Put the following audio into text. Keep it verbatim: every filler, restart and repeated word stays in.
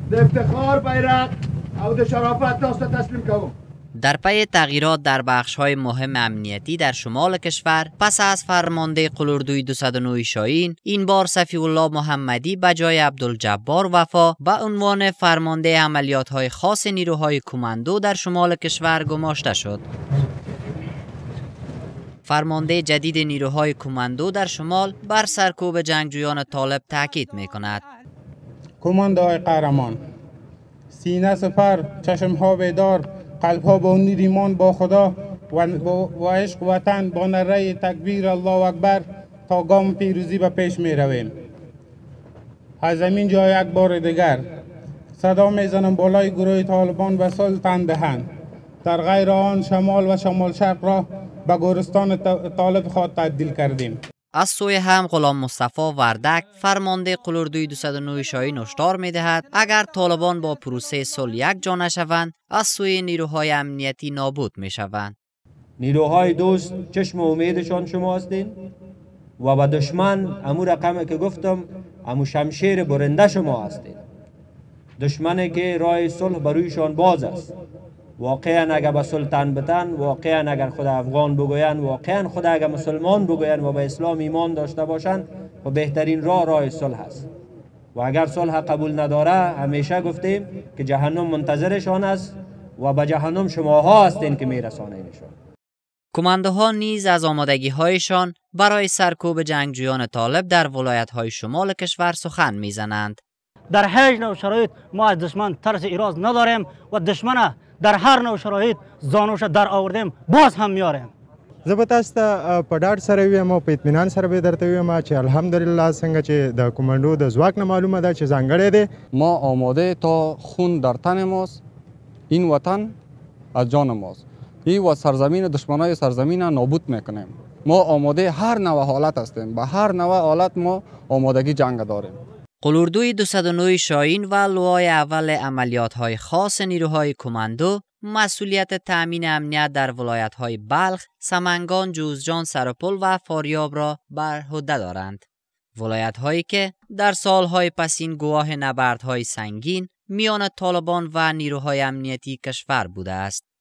افتخار بیرق او د شرافت دست تسلیم کوم. در پی تغییرات در بخش‌های مهم امنیتی در شمال کشور پس از فرمانده قلوردوی دویست و نه شاهین، این بار صفی الله محمدی به جای عبدالجبار وفا به عنوان فرمانده عملیات‌های خاص نیروهای کماندو در شمال کشور گماشته شد. فرمانده جدید نیروهای کماندو در شمال بر سرکوب جنگجویان طالب تاکید می‌کند. کماندوهای قهرمان، سینه سپر، چشم‌ها بیدار، قلب‌ها با امید ایمان با خدا و با عشق وطن با نره تکبیر الله اکبر تا گام پیروزی به پیش می رویم. از زمین جای یک بار دیگر صدا میزنم بالای گروه طالبان به صلح تن دهند، در غیر آن شمال و شمال شرق را به گورستان طالب خود تبدیل کردیم. از سوی هم غلام مصطفی وردک فرمانده قلوردوی دویست و نه شاهین هشدار می‌دهد اگر طالبان با پروسه صلح یک جا نشوند از سوی نیروهای امنیتی نابود می‌شوند. نیروهای دوست چشم امیدشان شما هستین و با دشمن امو رقمی که گفتم امو شمشیر برنده شما هستین. دشمنی که راه صلح برویشان باز است. واقعا اگر به سلطان بتن، واقعا اگر خود افغان بگوین، واقعا خود اگر مسلمان بگوین و به اسلام ایمان داشته باشند و بهترین راه راه صلح است. و اگر صلح قبول نداره همیشه گفتیم که جهنم منتظرشان است و به جهنم شماها هستین که میرسانینشان. کماندوها نیز از آمادگی‌هایشان برای سرکوب جنگجویان طالب در ولایت‌های شمال کشور سخن می‌زنند. در هیچ نوع شرایط ما از دشمن ترس ایراز نداریم و دشمن در هر نوع شرایط زانوش در آوردیم باز هم میاریم. زه به تاسو ته په ډاډ سره ویم او په اطمینان سره به درته ویم چې الحمدلله څنګه چې د کمانډو د ځواک نه معلومه ده چې ځانګړی دی. ما آماده تا خون در تن ماست، این وطن از جان ماست. این و سرزمین دشمنای سرزمین نابود میکنیم. ما آماده هر نوع حالت هستیم، به هر نوع حالت ما آمادگی جنگ داریم. قلوردوی دویست و نه شاهین و لوای اول عملیات‌های خاص نیروهای کماندو مسئولیت تأمین امنیت در ولایت‌های بلخ، سمنگان، جوزجان، سرپل و فاریاب را بر عهده دارند. ولایت‌هایی که در سالهای پسین گواه نبردهای سنگین میان طالبان و نیروهای امنیتی کشور بوده است.